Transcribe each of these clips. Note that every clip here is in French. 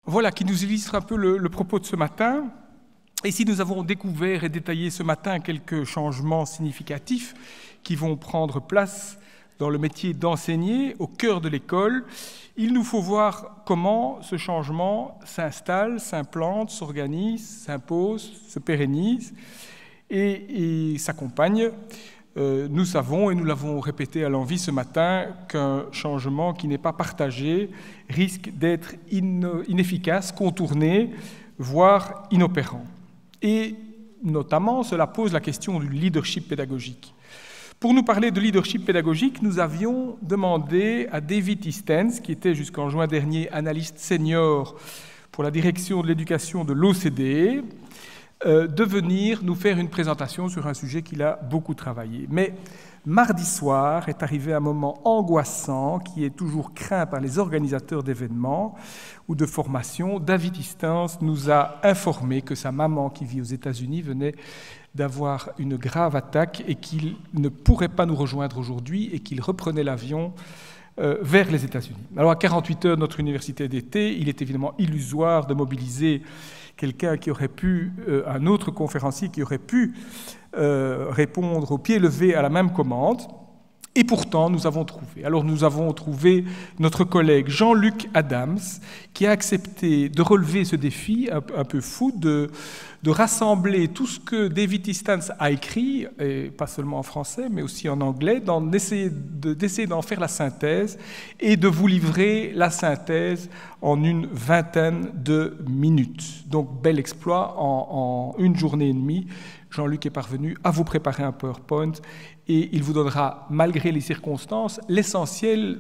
Voilà qui nous illustre un peu le propos de ce matin. Ici, nous avons découvert et détaillé ce matin quelques changements significatifs qui vont prendre place dans le métier d'enseigner au cœur de l'école. Il nous faut voir comment ce changement s'installe, s'implante, s'organise, s'impose, se pérennise et s'accompagne. Nous savons, et nous l'avons répété à l'envi ce matin, qu'un changement qui n'est pas partagé risque d'être inefficace, contourné, voire inopérant. Et notamment, cela pose la question du leadership pédagogique. Pour nous parler de leadership pédagogique, nous avions demandé à David Eastens, qui était jusqu'en juin dernier analyste senior pour la direction de l'éducation de l'OCDE, de venir nous faire une présentation sur un sujet qu'il a beaucoup travaillé. Mais mardi soir est arrivé un moment angoissant qui est toujours craint par les organisateurs d'événements ou de formations. David Eastens nous a informé que sa maman, qui vit aux États-Unis, venait d'avoir une grave attaque et qu'il ne pourrait pas nous rejoindre aujourd'hui et qu'il reprenait l'avion vers les États-Unis. Alors à 48 heures de notre université d'été, il est évidemment illusoire de mobiliser quelqu'un qui aurait pu, un autre conférencier qui aurait pu répondre au pied levé à la même commande. Et pourtant, nous avons trouvé. Alors nous avons trouvé notre collègue Jean-Luc Adams qui a accepté de relever ce défi un peu fou, de rassembler tout ce que David Eastens a écrit, et pas seulement en français, mais aussi en anglais, d'essayer d'en faire la synthèse et de vous livrer la synthèse en une vingtaine de minutes. Donc, bel exploit, en une journée et demie. Jean-Luc est parvenu à vous préparer un PowerPoint et il vous donnera, malgré les circonstances, l'essentiel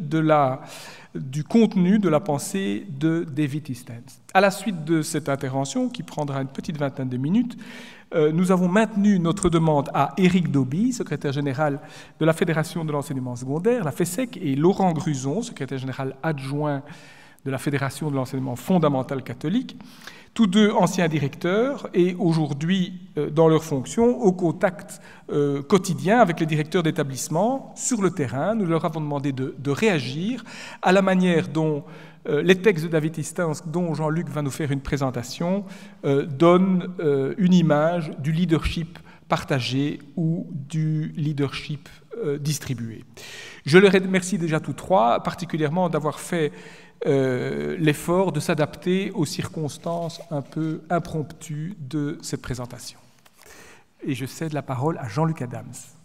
du contenu de la pensée de David Eastens. À la suite de cette intervention, qui prendra une petite vingtaine de minutes, nous avons maintenu notre demande à Éric Dauby, secrétaire général de la Fédération de l'enseignement secondaire, la FESSEC, et Laurent Gruson, secrétaire général adjoint de la Fédération de l'enseignement fondamental catholique, tous deux anciens directeurs et aujourd'hui, dans leurs fonctions, au contact quotidien avec les directeurs d'établissement sur le terrain. Nous leur avons demandé de réagir à la manière dont les textes de David Eastens, dont Jean-Luc va nous faire une présentation, donnent une image du leadership partagé ou du leadership distribué. Je les remercie déjà tous trois, particulièrement d'avoir fait l'effort de s'adapter aux circonstances un peu impromptues de cette présentation. Et je cède la parole à Jean-Luc Adams.